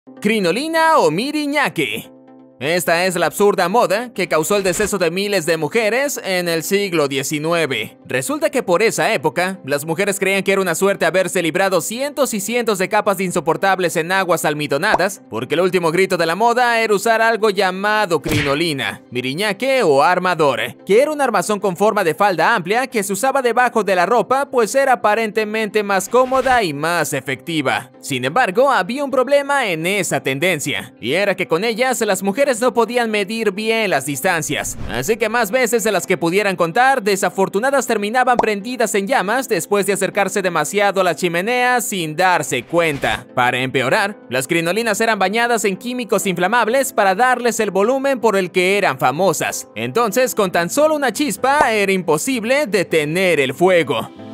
¿Crinolina o miriñaque? Esta es la absurda moda que causó el deceso de miles de mujeres en el siglo XIX. Resulta que por esa época, las mujeres creían que era una suerte haberse librado cientos y cientos de capas de insoportables en aguas almidonadas, porque el último grito de la moda era usar algo llamado crinolina, miriñaque o armador, que era un armazón con forma de falda amplia que se usaba debajo de la ropa, pues era aparentemente más cómoda y más efectiva. Sin embargo, había un problema en esa tendencia, y era que con ellas las mujeres no podían medir bien las distancias, así que más veces de las que pudieran contar, desafortunadas terminaban prendidas en llamas después de acercarse demasiado a la chimenea sin darse cuenta. Para empeorar, las crinolinas eran bañadas en químicos inflamables para darles el volumen por el que eran famosas. Entonces, con tan solo una chispa, era imposible detener el fuego.